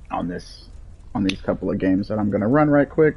on these couple of games that I'm gonna run right quick.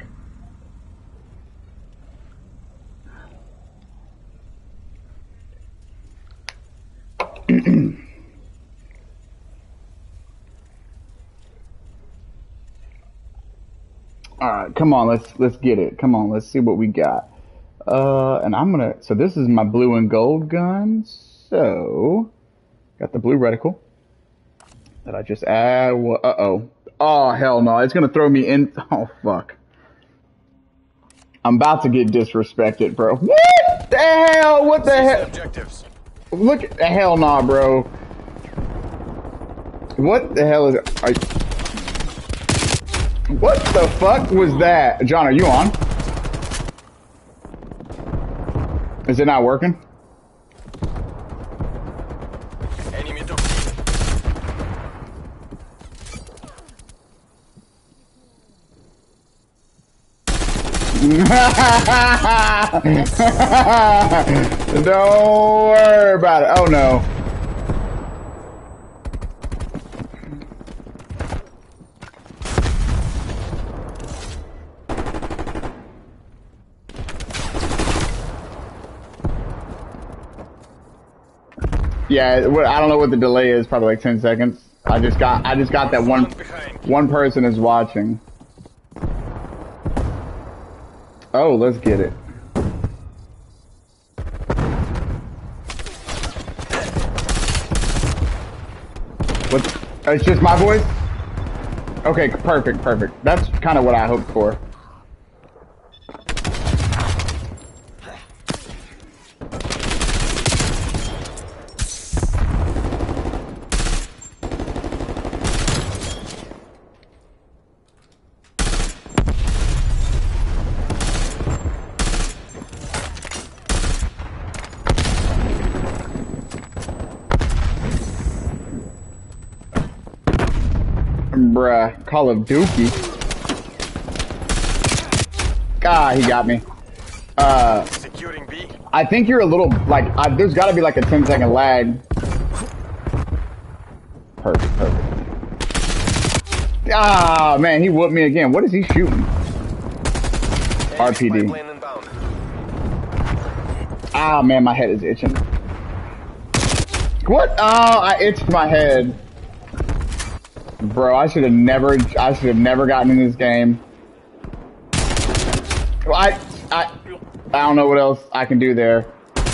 All right, come on, let's get it. Come on, let's see what we got. And so this is my blue and gold gun. So got the blue reticle that I just add. Oh hell no! It's gonna throw me in. Oh fuck! I'm about to get disrespected, bro. What the hell? What the hell? Objectives. Look at the hell nah, bro. What the hell is it? What the fuck was that? John, are you on? Is it not working? Enemy to Don't worry about it. Oh no. Yeah, I don't know what the delay is. Probably like 10 seconds. I just got that one person is watching. Oh, let's get it. What? It's just my voice? Okay, perfect. That's kind of what I hoped for. Bruh, Call of Duty. God, he got me. securing B. I think you're a little, like, there's gotta be like a 10-second lag. Perfect. Ah, man, he whooped me again. What is he shooting? RPD. Ah, man, my head is itching. What? Oh, I itched my head. Bro, I should have never gotten in this game. Well, I don't know what else I can do there.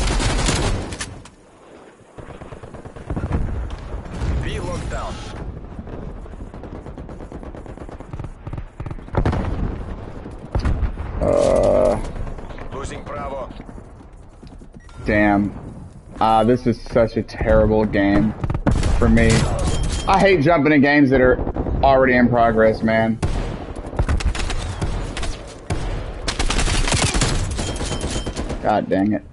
B locked down. Losing Bravo. Damn. This is such a terrible game for me. I hate jumping in games that are already in progress, man. God dang it.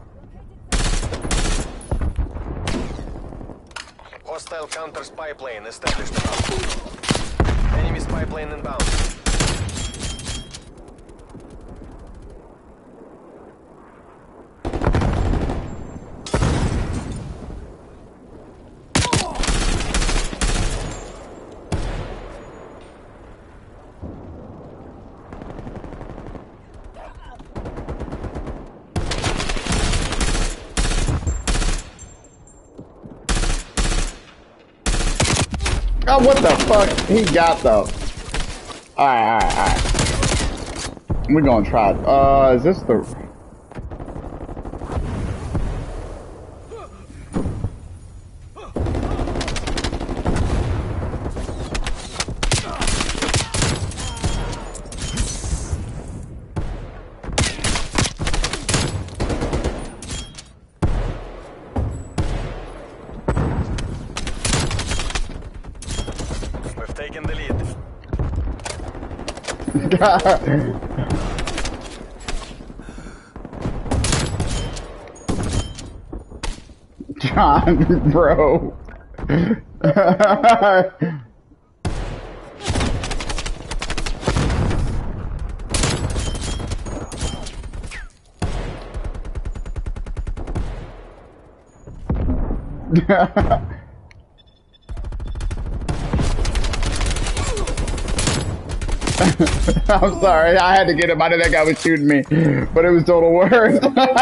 Hostile counter spy plane established above. Enemy spy plane inbound. Oh, what the fuck? He got the... Alright. We're gonna try it. Is this the... Taking the lead. John, bro. I'm sorry, I had to get him. I knew that guy was shooting me, but it was total worth.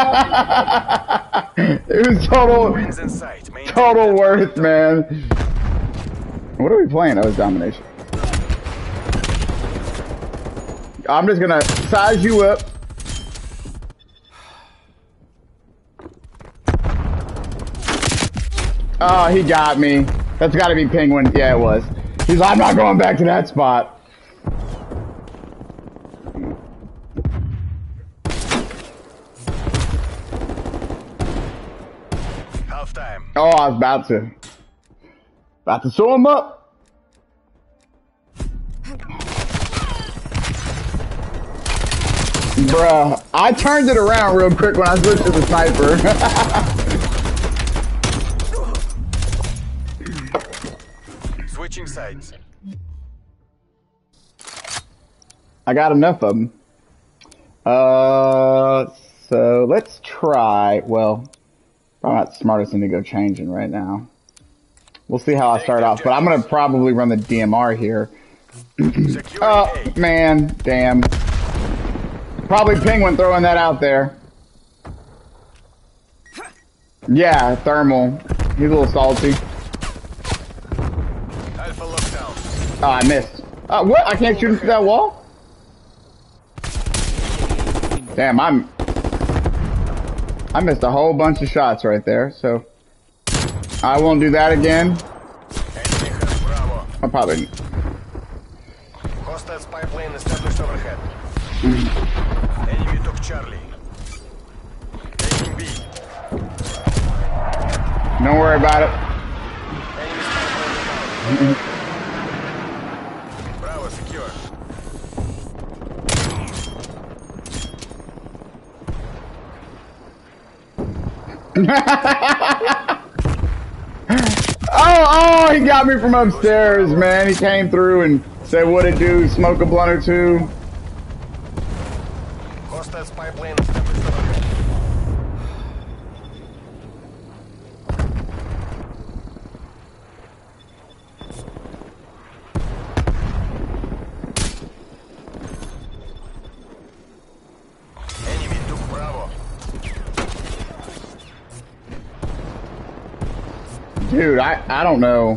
It was total worth, man. What are we playing? Oh, it's domination. I'm just gonna size you up. Oh, he got me. That's gotta be Penguin. Yeah, it was. He's like, I'm not going back to that spot. Half time. Oh, I was about to sew him up. Bruh, I turned it around real quick when I switched to the sniper. Switching sides. I got enough of them. So let's try, well, probably not the smartest thing to go changing right now. We'll see how I start off, but I'm going to probably run the DMR here. Oh, man, damn. Probably Penguin throwing that out there. Yeah, thermal. He's a little salty. Alpha lockdown. Oh, I missed. What? I can't shoot him through that wall? Damn, I missed a whole bunch of shots right there, so I won't do that again. I'll probably... Hostile spy plane established overhead. Enemy took Charlie. Taking B. Don't worry about it. Enemy spy plane down. Bravo secure. Oh, he got me from upstairs, man. He came through and said, what it do, smoke a blunt or two. Hostile spy plane established overhead. Enemy took Bravo. Dude, I don't know.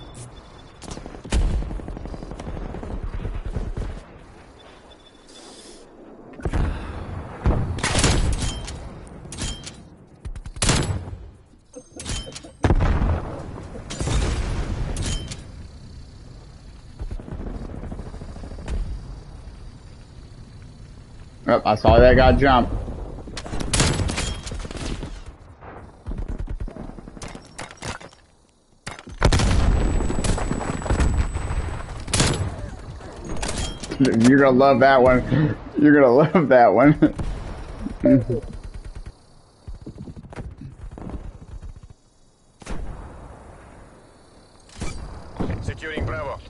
Oh, I saw that guy jump. You're gonna love that one. You're gonna love that one. Securing Bravo.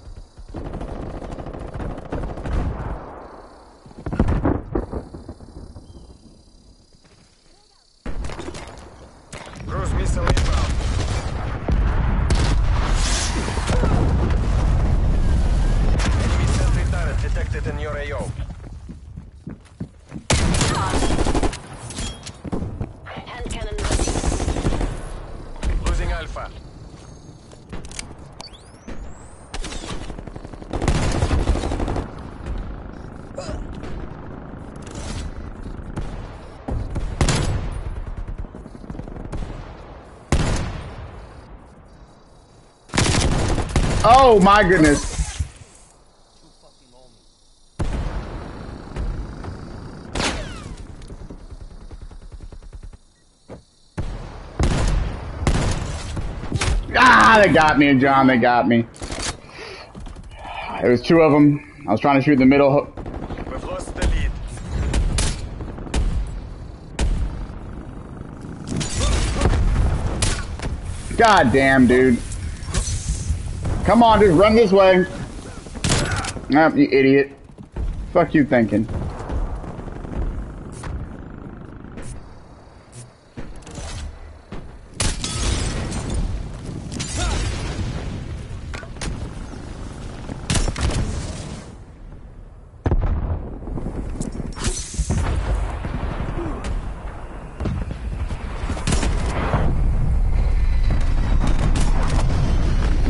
Cruise missile inbound. Enemy sentry turret detected in your AO. Hand cannon. Losing Alpha. Oh my goodness. Ah, they got me, John. They got me. It was two of them. I was trying to shoot in the middle. We've lost the lead. God damn, dude. Come on, just run this way. Ah, you idiot. Fuck you thinking.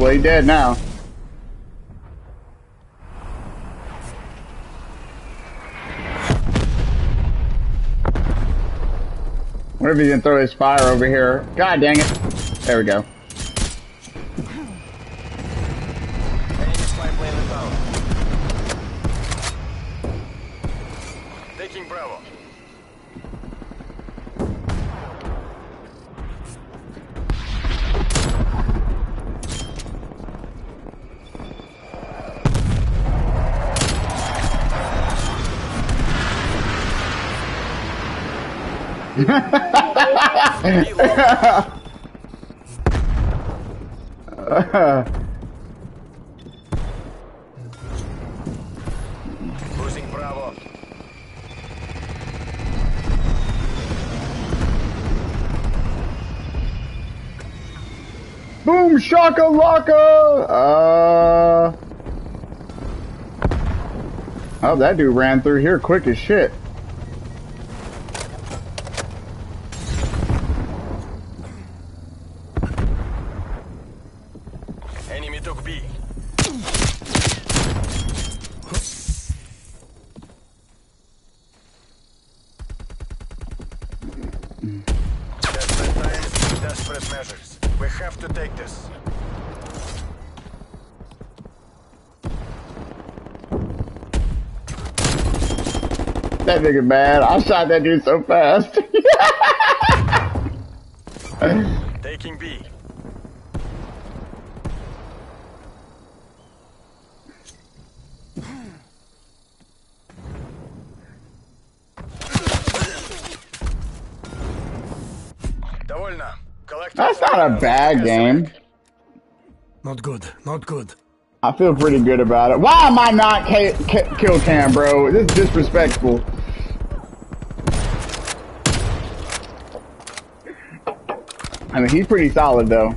well, he dead now. What if he didn't throw his fire over here? God dang it. There we go. Enemy spy plane inbound. Taking Bravo. Losing Bravo. Boom shakalaka! Oh, that dude ran through here quick as shit. Enemy took B. Desperate times, desperate measures. We have to take this. That nigga mad. I shot that dude so fast. Taking B. Довольно. That's not a bad game. Not good, not good. I feel pretty good about it. Why am I not kill cam, bro? This is disrespectful. I mean, he's pretty solid, though.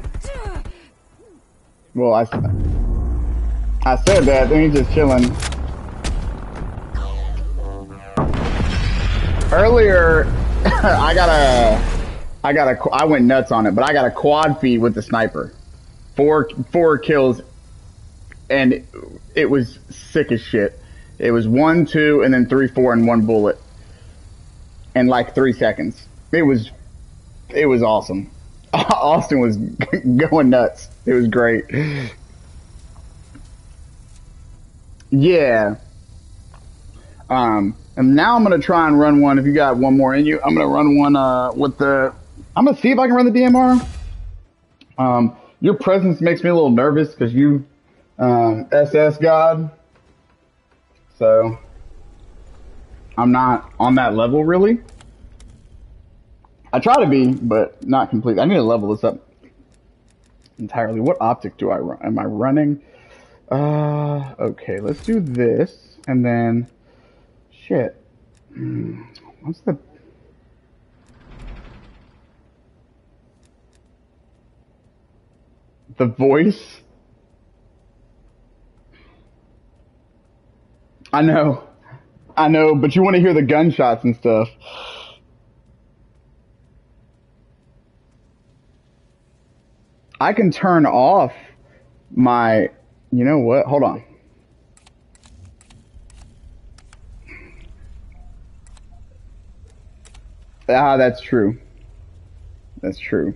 Well, I said that, then he's just chilling. Earlier, I went nuts on it, but I got a quad feed with the sniper. Four kills, and it was sick as shit. It was 1, 2, and then 3, 4 in one bullet. In like 3 seconds. It was awesome. Austin was going nuts. It was great. Yeah. And now I'm gonna try and run one. If you got one more in you, I'm gonna run one with the. I'm gonna see if I can run the DMR. Your presence makes me a little nervous because you SS God. So I'm not on that level really. I try to be, but not completely. I need to level this up entirely. What optic do I run? Am I running? Okay, let's do this, and then, shit. What's the voice? I know, but you want to hear the gunshots and stuff. I can turn off my, you know what? Hold on. Ah, that's true. That's true.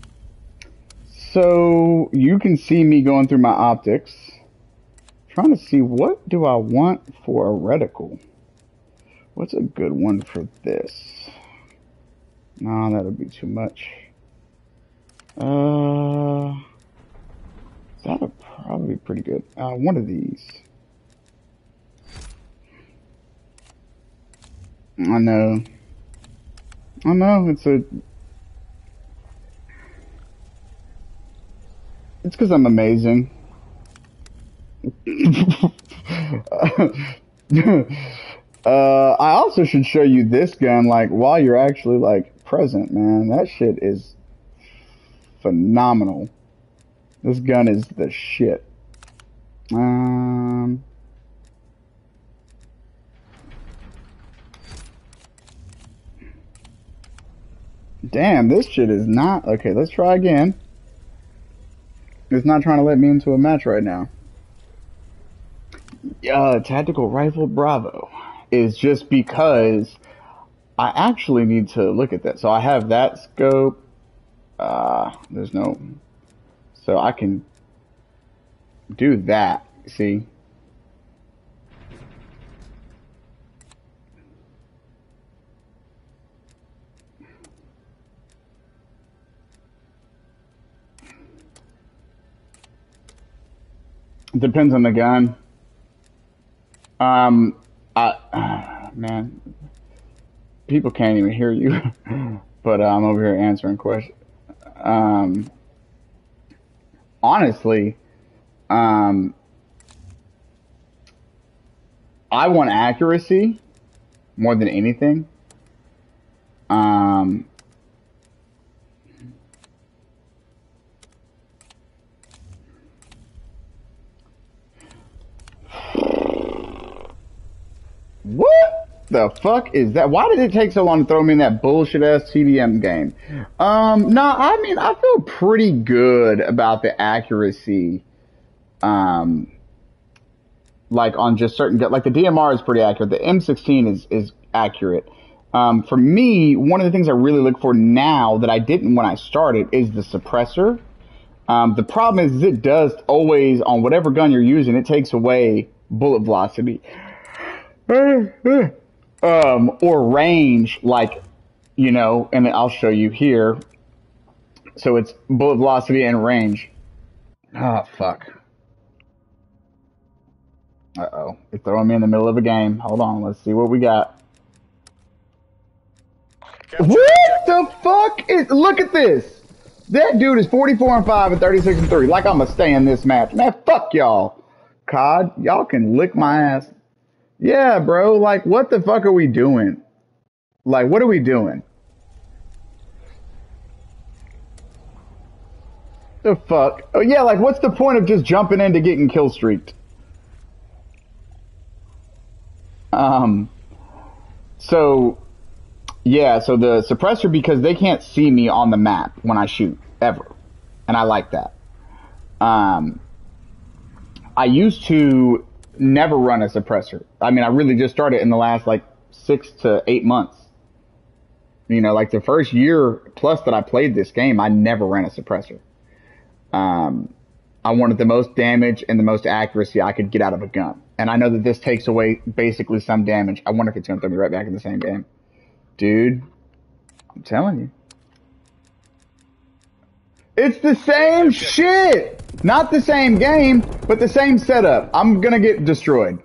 So you can see me going through my optics, trying to see what do I want for a reticle. What's a good one for this? No, that'll be too much. That'll probably be pretty good. One of these. I know, it's because I'm amazing. I also should show you this gun, like, while you're actually, like, present, man. That shit is phenomenal. This gun is the shit. Damn, this shit is not... Okay, let's try again. It's not trying to let me into a match right now. Tactical Rifle Bravo is just because I actually need to look at that. So I have that scope. There's no... So I can do that, see? Depends on the gun. Man, people can't even hear you, but I'm over here answering questions. Honestly, I want accuracy more than anything. What the fuck is that? Why did it take so long to throw me in that bullshit ass TDM game? No, I mean, I feel pretty good about the accuracy. Like on just certain, like the DMR is pretty accurate. The M16 is accurate. For me, one of the things I really look for now that I didn't when I started is the suppressor. The problem is it does always, on whatever gun you're using, it takes away bullet velocity. Or range, like, you know, and I'll show you here. So it's bullet velocity and range. Oh, fuck. Uh-oh. It's throwing me in the middle of a game. Hold on, let's see what we got. What the fuck is... Look at this! That dude is 44-5 and 36-3. Like I'm gonna stay in this match. Man, fuck y'all. COD, y'all can lick my ass. Yeah, bro, like, what the fuck are we doing? Like, what are we doing? The fuck? Oh, yeah, like, what's the point of just jumping into getting kill streaked? So, yeah, so the suppressor, because they can't see me on the map when I shoot, ever. And I like that. I used to never run a suppressor. I mean, I really just started in the last, like, 6 to 8 months. You know, like the first year plus that I played this game, I never ran a suppressor. I wanted the most damage and the most accuracy I could get out of a gun. And I know that this takes away basically some damage. I wonder if it's going to throw me right back in the same game. Dude, I'm telling you. It's the same shit! Not the same game, but the same setup. I'm going to get destroyed.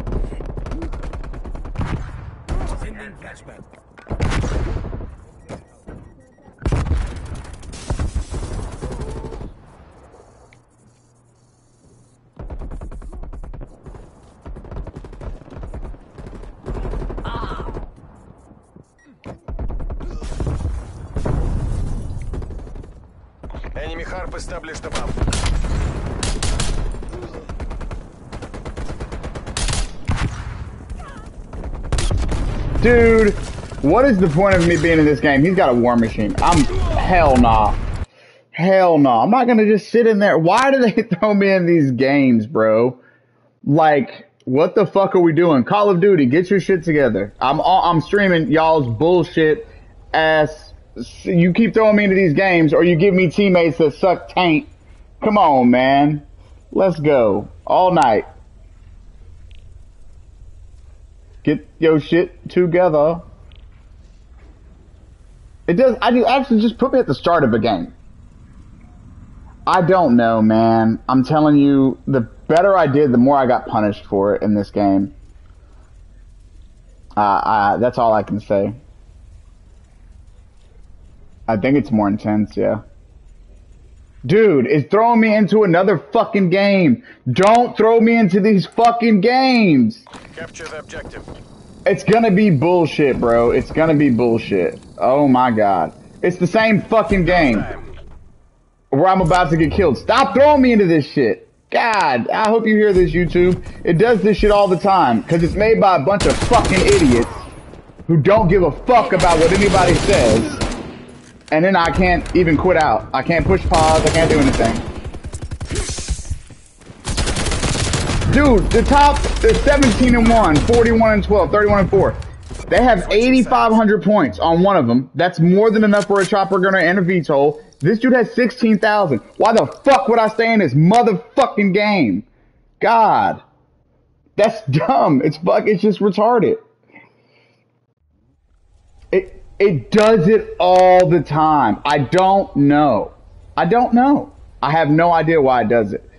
Enemy harp established above. Dude, what is the point of me being in this game? He's got a war machine. Hell nah. Hell nah. I'm not gonna just sit in there. Why do they throw me in these games, bro? Like, what the fuck are we doing? Call of Duty, get your shit together. I'm streaming y'all's bullshit ass. You keep throwing me into these games, or you give me teammates that suck taint. Come on, man. Let's go. All night. Get your shit together. It does. Actually just put me at the start of a game. I don't know, man. I'm telling you, the better I did, the more I got punished for it in this game. That's all I can say. I think it's more intense, yeah. Dude, it's throwing me into another fucking game. Don't throw me into these fucking games. Capture the objective. It's gonna be bullshit, bro. It's gonna be bullshit. Oh my god. It's the same fucking game where I'm about to get killed. Stop throwing me into this shit. God, I hope you hear this, YouTube. It does this shit all the time because it's made by a bunch of fucking idiots who don't give a fuck about what anybody says. And then I can't even quit out. I can't push pause. I can't do anything. Dude, the top is 17 and 1, 41 and 12, 31 and 4. They have 8,500 points on one of them. That's more than enough for a chopper gunner and a VTOL. This dude has 16,000. Why the fuck would I stay in this motherfucking game? God. That's dumb. It's just retarded. It does it all the time. I don't know. I have no idea why it does it.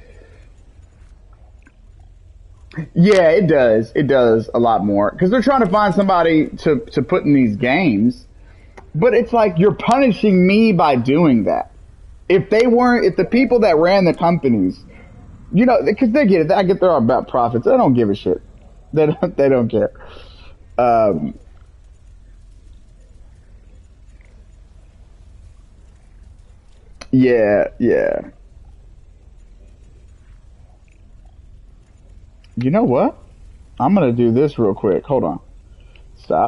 Yeah, it does. It does a lot more. Because they're trying to find somebody to put in these games. But it's like, you're punishing me by doing that. If the people that ran the companies, you know, because they get it. I get they're all about profits. They don't give a shit. They don't care. Yeah. You know what? I'm going to do this real quick. Hold on. Stop.